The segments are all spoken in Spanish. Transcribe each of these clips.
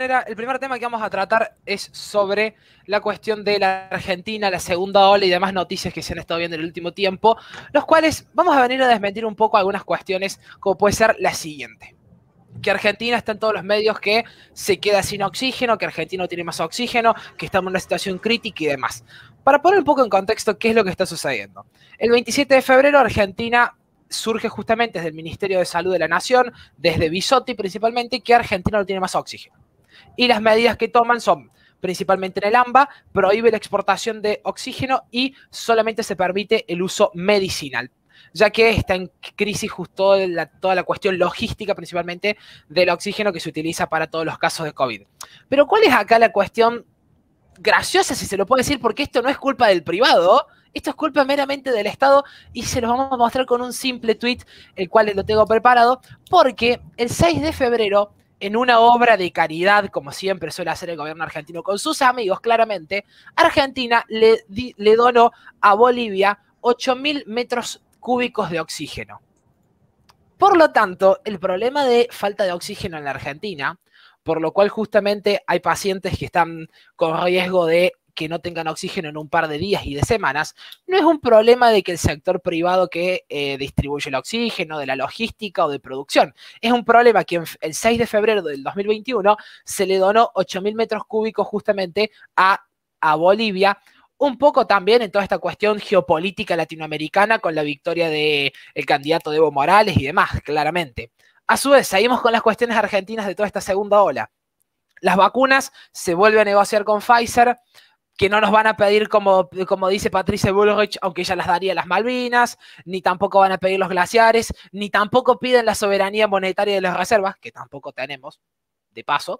el primer tema que vamos a tratar es sobre la cuestión de la Argentina, la segunda ola y demás noticias que se han estado viendo en el último tiempo, los cuales vamos a venir a desmentir un poco algunas cuestiones, como puede ser la siguiente. Que Argentina está en todos los medios que se queda sin oxígeno, que Argentina no tiene más oxígeno, que estamos en una situación crítica y demás. Para poner un poco en contexto qué es lo que está sucediendo. El 27 de febrero Argentina surge justamente desde el Ministerio de Salud de la Nación, desde Bisotti principalmente, que Argentina no tiene más oxígeno. Y las medidas que toman son, principalmente en el AMBA, prohíbe la exportación de oxígeno y solamente se permite el uso medicinal, ya que está en crisis justo toda la cuestión logística, principalmente del oxígeno que se utiliza para todos los casos de COVID. Pero ¿cuál es acá la cuestión graciosa, si se lo puede decir? Porque esto no es culpa del privado, esto es culpa meramente del Estado, y se los vamos a mostrar con un simple tweet, el cual lo tengo preparado, porque el 6 de febrero, en una obra de caridad, como siempre suele hacer el gobierno argentino con sus amigos, claramente, Argentina le donó a Bolivia 8.000 metros cúbicos de oxígeno. Por lo tanto, el problema de falta de oxígeno en la Argentina, por lo cual justamente hay pacientes que están con riesgo de que no tengan oxígeno en un par de días y de semanas, no es un problema de que el sector privado que distribuye el oxígeno, de la logística o de producción. Es un problema que el 6 de febrero del 2021 se le donó 8.000 metros cúbicos justamente a Bolivia, un poco también en toda esta cuestión geopolítica latinoamericana con la victoria del candidato Evo Morales y demás, claramente. A su vez, seguimos con las cuestiones argentinas de toda esta segunda ola. Las vacunas se vuelve a negociar con Pfizer, que no nos van a pedir, como dice Patricia Bullrich, aunque ella las daría las Malvinas, ni tampoco van a pedir los glaciares, ni tampoco piden la soberanía monetaria de las reservas, que tampoco tenemos, de paso.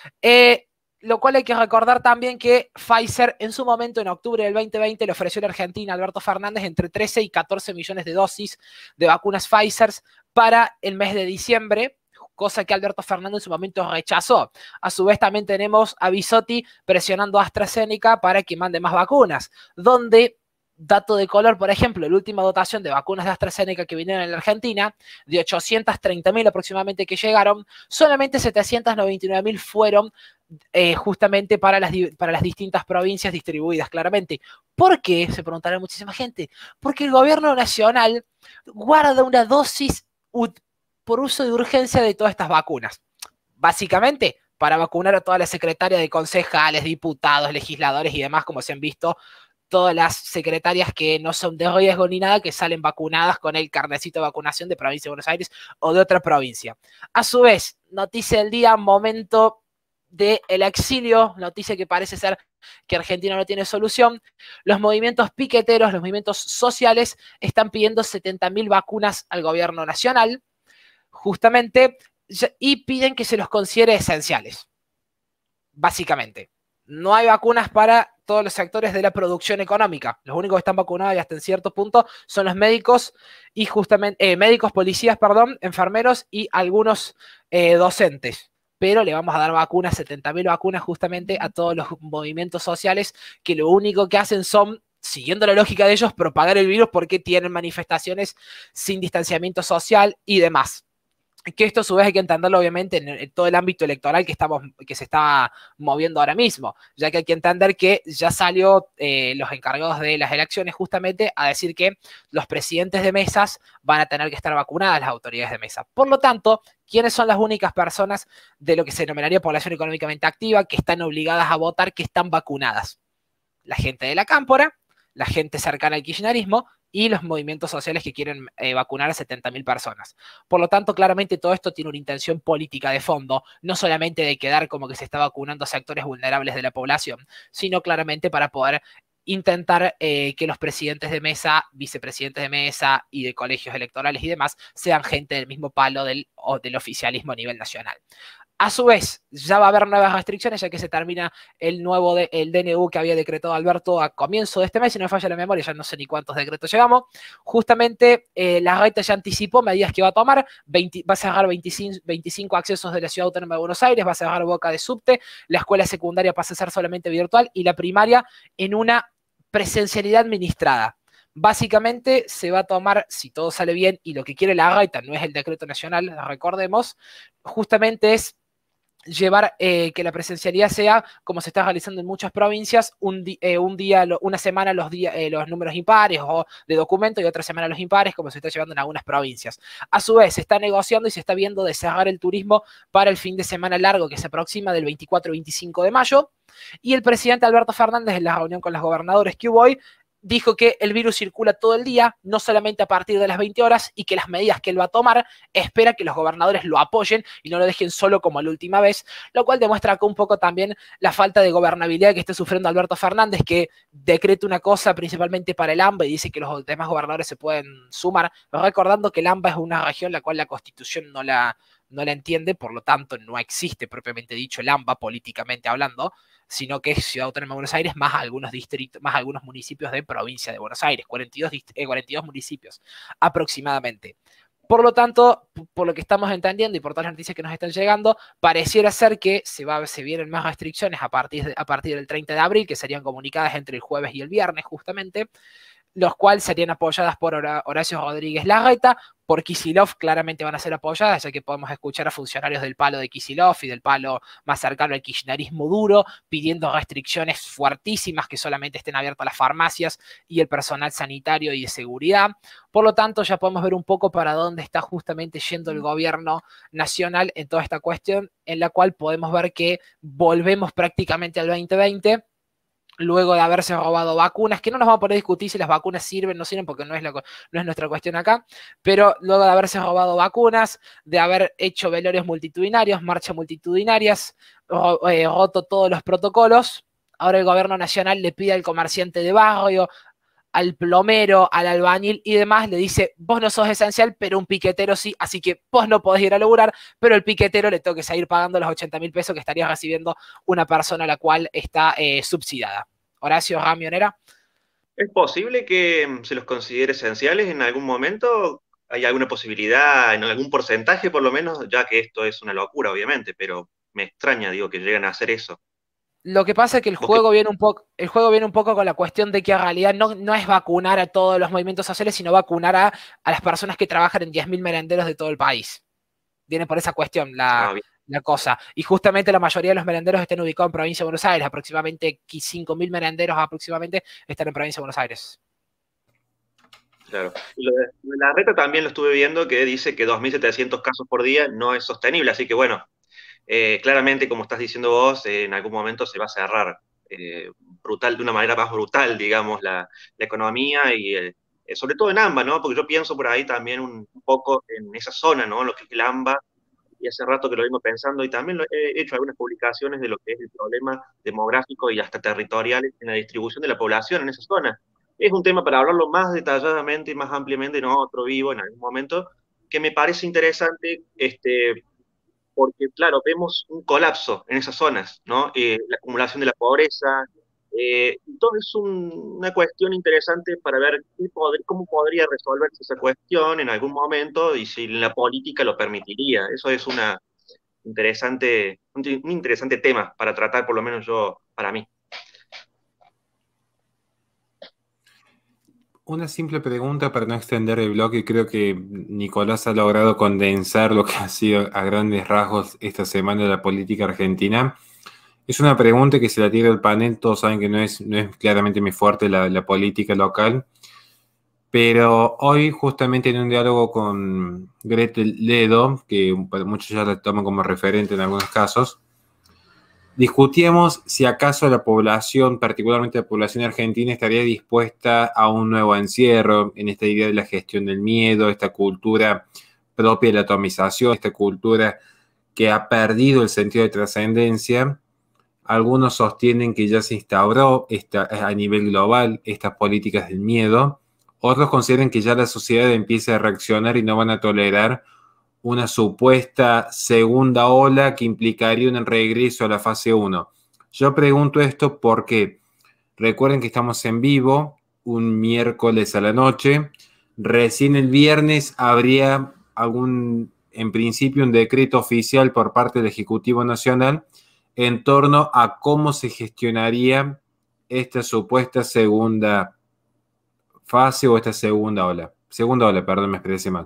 Lo cual hay que recordar también que Pfizer en su momento, en octubre del 2020, le ofreció a la Argentina a Alberto Fernández entre 13 y 14 millones de dosis de vacunas Pfizer para el mes de diciembre, cosa que Alberto Fernández en su momento rechazó. A su vez también tenemos a Bisotti presionando a AstraZeneca para que mande más vacunas, donde, dato de color, por ejemplo, la última dotación de vacunas de AstraZeneca que vinieron en la Argentina, de 830.000 aproximadamente que llegaron, solamente 799.000 fueron justamente para las distintas provincias distribuidas, claramente. ¿Por qué? Se preguntará muchísima gente. Porque el gobierno nacional guarda una dosis por uso de urgencia de todas estas vacunas. Básicamente, para vacunar a todas las secretarias de concejales, diputados, legisladores y demás, como se han visto, todas las secretarias que no son de riesgo ni nada, que salen vacunadas con el carnecito de vacunación de provincia de Buenos Aires o de otra provincia. A su vez, noticia del día, momento del exilio, noticia que parece ser que Argentina no tiene solución. Los movimientos piqueteros, los movimientos sociales están pidiendo 70.000 vacunas al gobierno nacional, justamente, y piden que se los considere esenciales. Básicamente, no hay vacunas para todos los sectores de la producción económica. Los únicos que están vacunados y hasta en cierto punto son los médicos y justamente médicos, policías, perdón, enfermeros y algunos docentes. Pero le vamos a dar vacunas, 70.000 vacunas justamente a todos los movimientos sociales que lo único que hacen son, siguiendo la lógica de ellos, propagar el virus porque tienen manifestaciones sin distanciamiento social y demás. Que esto a su vez hay que entenderlo obviamente en todo el ámbito electoral que se está moviendo ahora mismo, ya que hay que entender que ya salió los encargados de las elecciones justamente a decir que los presidentes de mesas van a tener que estar vacunadas, las autoridades de mesa. Por lo tanto, ¿quiénes son las únicas personas de lo que se denominaría población económicamente activa que están obligadas a votar, que están vacunadas? La gente de la cámpora, la gente cercana al kirchnerismo y los movimientos sociales que quieren vacunar a 70.000 personas. Por lo tanto, claramente todo esto tiene una intención política de fondo, no solamente de quedar como que se está vacunando a sectores vulnerables de la población, sino claramente para poder intentar que los presidentes de mesa, vicepresidentes de mesa y de colegios electorales y demás sean gente del mismo palo del oficialismo a nivel nacional. A su vez, ya va a haber nuevas restricciones, ya que se termina el DNU que había decretado Alberto a comienzo de este mes, si no me falla la memoria, ya no sé ni cuántos decretos llegamos. Justamente la reta ya anticipó medidas que va a tomar, va a cerrar 25 accesos de la Ciudad Autónoma de Buenos Aires, va a cerrar Boca de Subte, la escuela secundaria pasa a ser solamente virtual y la primaria en una presencialidad administrada. Básicamente se va a tomar, si todo sale bien, y lo que quiere la reta no es el decreto nacional, recordemos, justamente es llevar que la presencialidad sea, como se está realizando en muchas provincias, un día, una semana los números impares o de documento y otra semana los impares, como se está llevando en algunas provincias. A su vez, se está negociando y se está viendo de cerrar el turismo para el fin de semana largo que se aproxima del 24 y 25 de mayo. Y el presidente Alberto Fernández, en la reunión con los gobernadores que hubo hoy, dijo que el virus circula todo el día, no solamente a partir de las 20 horas, y que las medidas que él va a tomar espera que los gobernadores lo apoyen y no lo dejen solo como la última vez, lo cual demuestra acá un poco también la falta de gobernabilidad que está sufriendo Alberto Fernández, que decreta una cosa principalmente para el AMBA y dice que los demás gobernadores se pueden sumar, recordando que el AMBA es una región la cual la Constitución no la entiende, por lo tanto no existe propiamente dicho el AMBA políticamente hablando, sino que es Ciudad Autónoma de Buenos Aires más algunos distritos, más algunos municipios de provincia de Buenos Aires, 42 municipios aproximadamente. Por lo tanto, por lo que estamos entendiendo y por todas las noticias que nos están llegando, pareciera ser que se vienen más restricciones a partir del 30 de abril, que serían comunicadas entre el jueves y el viernes justamente, los cuales serían apoyadas por Horacio Rodríguez Larreta, por Kicillof claramente van a ser apoyadas, ya que podemos escuchar a funcionarios del palo de Kicillof y del palo más cercano al kirchnerismo duro, pidiendo restricciones fuertísimas, que solamente estén abiertas las farmacias y el personal sanitario y de seguridad. Por lo tanto, ya podemos ver un poco para dónde está justamente yendo el gobierno nacional en toda esta cuestión, en la cual podemos ver que volvemos prácticamente al 2020, luego de haberse robado vacunas, que no nos vamos a poner a discutir si las vacunas sirven o no sirven, porque no es nuestra cuestión acá, pero luego de haberse robado vacunas, de haber hecho velorios multitudinarios, marchas multitudinarias, roto todos los protocolos, ahora el gobierno nacional le pide al comerciante de barrio, al plomero, al albañil y demás, le dice, vos no sos esencial, pero un piquetero sí, así que vos no podés ir a laburar, pero el piquetero le tengo que seguir pagando los 80.000 pesos que estaría recibiendo una persona a la cual está subsidiada. Horacio Ramionera. ¿Es posible que se los considere esenciales en algún momento? ¿Hay alguna posibilidad, en algún porcentaje por lo menos? Ya que esto es una locura, obviamente, pero me extraña, digo, que lleguen a hacer eso. Lo que pasa es que ¿Vos qué? el juego viene un poco con la cuestión de que en realidad no es vacunar a todos los movimientos sociales, sino vacunar a las personas que trabajan en 10.000 merenderos de todo el país. Viene por esa cuestión Ah, bien, la cosa. Y justamente la mayoría de los merenderos están ubicados en provincia de Buenos Aires. Aproximadamente 5.000 merenderos aproximadamente están en provincia de Buenos Aires. claro. Y lo de la reta también lo estuve viendo, que dice que 2.700 casos por día no es sostenible, así que bueno, claramente, como estás diciendo vos, en algún momento se va a cerrar brutal, de una manera más brutal, digamos, la economía y sobre todo en AMBA, ¿no? Porque yo pienso por ahí también un poco en esa zona, ¿no? Lo que es el AMBA, y hace rato que lo vengo pensando, y también he hecho algunas publicaciones de lo que es el problema demográfico y hasta territorial en la distribución de la población en esa zona. Es un tema para hablarlo más detalladamente y más ampliamente en otro vivo en algún momento, que me parece interesante, porque, claro, vemos un colapso en esas zonas, ¿no? La acumulación de la pobreza. Entonces, es una cuestión interesante para ver cómo podría resolverse esa cuestión en algún momento y si la política lo permitiría. Eso es un interesante tema para tratar, por lo menos yo, para mí. Una simple pregunta para no extender el bloque. Creo que Nicolás ha logrado condensar lo que ha sido a grandes rasgos esta semana de la política argentina. Es una pregunta que se la tiro al panel. Todos saben que no es claramente mi fuerte la política local. Pero hoy, justamente en un diálogo con Gretel Ledo, que muchos ya la toman como referente en algunos casos, discutíamos si acaso la población, particularmente la población argentina, estaría dispuesta a un nuevo encierro en esta idea de la gestión del miedo, esta cultura propia de la atomización, esta cultura que ha perdido el sentido de trascendencia. Algunos sostienen que ya se instauró a nivel global estas políticas del miedo. Otros consideran que ya la sociedad empieza a reaccionar y no van a tolerar una supuesta segunda ola que implicaría un regreso a la fase 1. Yo pregunto esto porque recuerden que estamos en vivo un miércoles a la noche. Recién el viernes habría en principio, un decreto oficial por parte del Ejecutivo Nacional en torno a cómo se gestionaría esta supuesta segunda fase o esta segunda ola. Segunda ola, perdón, me expresé mal.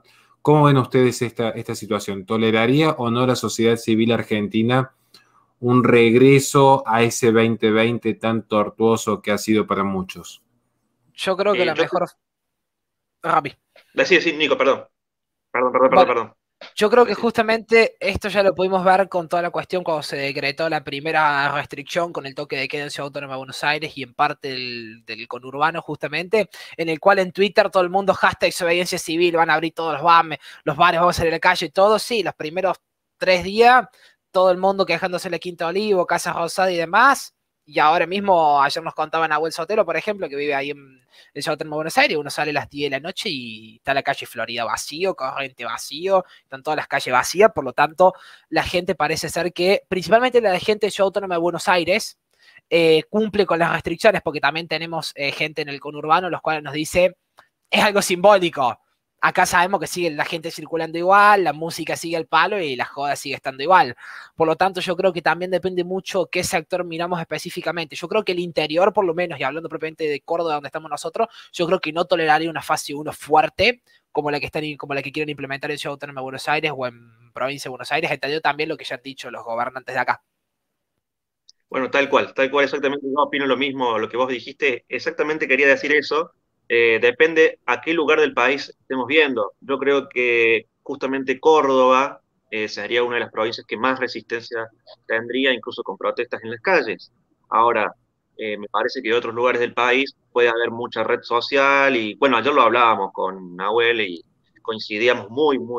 ¿Cómo ven ustedes esta situación? ¿Toleraría o no la sociedad civil argentina un regreso a ese 2020 tan tortuoso que ha sido para muchos? Yo creo que la mejor... Rami. Sí, Nico, perdón. Bueno, Perdón. yo creo que justamente esto ya lo pudimos ver con toda la cuestión cuando se decretó la primera restricción con el toque de queda en Ciudad Autónoma de Buenos Aires y en parte del conurbano justamente, en el cual en Twitter todo el mundo hashtag desobediencia civil, van a abrir todos los bares, vamos a salir a la calle y todo. Sí, los primeros 3 días, todo el mundo quejándose de la Quinta Olivo, Casa Rosada y demás. Y ahora mismo, ayer nos contaba Nahuel Sotelo, por ejemplo, que vive ahí en Ciudad Autónoma de Buenos Aires, uno sale a las 10 de la noche y está la calle Florida vacío, Corriente vacío, están todas las calles vacías, por lo tanto, la gente parece ser que, principalmente la gente de Ciudad Autónoma de Buenos Aires, cumple con las restricciones, porque también tenemos gente en el conurbano, los cuales nos dice, es algo simbólico. Acá sabemos que sigue la gente circulando igual, la música sigue al palo y la joda sigue estando igual. Por lo tanto, yo creo que también depende mucho qué sector miramos específicamente. Yo creo que el interior, por lo menos, y hablando propiamente de Córdoba, donde estamos nosotros, yo creo que no toleraría una fase 1 fuerte como la que quieren implementar en Ciudad Autónoma de Buenos Aires o en Provincia de Buenos Aires. Entendió también lo que ya han dicho los gobernantes de acá. Bueno, tal cual, exactamente. Yo opino lo mismo, lo que vos dijiste. Exactamente quería decir eso. Depende a qué lugar del país estemos viendo. Yo creo que justamente Córdoba sería una de las provincias que más resistencia tendría, incluso con protestas en las calles. Ahora, me parece que en otros lugares del país puede haber mucha red social y, bueno, ayer lo hablábamos con Nahuel y coincidíamos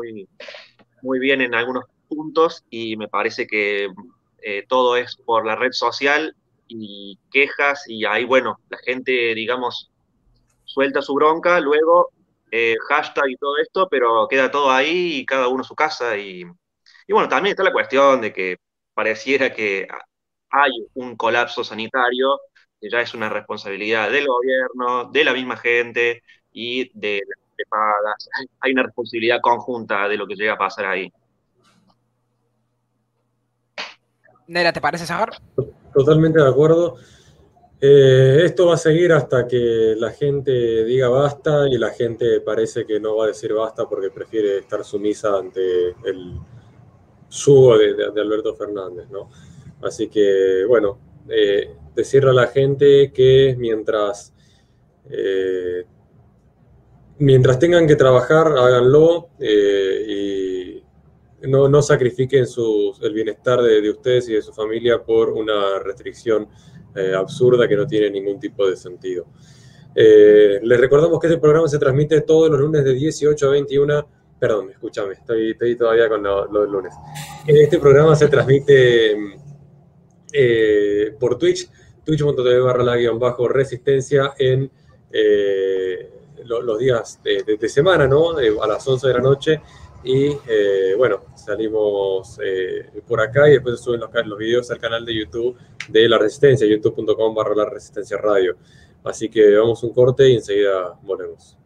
muy bien en algunos puntos y me parece que todo es por la red social y quejas y ahí, bueno, la gente, digamos, suelta su bronca, luego hashtag y todo esto, pero queda todo ahí y cada uno a su casa y bueno, también está la cuestión de que pareciera que hay un colapso sanitario que ya es una responsabilidad del gobierno, de la misma gente y de las prepagas. Hay una responsabilidad conjunta de lo que llega a pasar ahí. Nera, ¿te parece, Zahar? Totalmente de acuerdo. Esto va a seguir hasta que la gente diga basta y la gente parece que no va a decir basta porque prefiere estar sumisa ante el yugo de Alberto Fernández, ¿no? Así que, bueno, decirle a la gente que mientras tengan que trabajar, háganlo y no sacrifiquen el bienestar de ustedes y de su familia por una restricción absurda que no tiene ningún tipo de sentido. Les recordamos que este programa se transmite todos los lunes de 18 a 21. Perdón, escúchame, estoy todavía con lo del lunes. Este programa se transmite por Twitch, twitch.tv/la-resistencia en los días de semana, ¿no? A las 11 de la noche. Y bueno, salimos por acá y después se suben los videos al canal de YouTube de La Resistencia, youtube.com/La Resistencia Radio. Así que vamos a un corte y enseguida volvemos.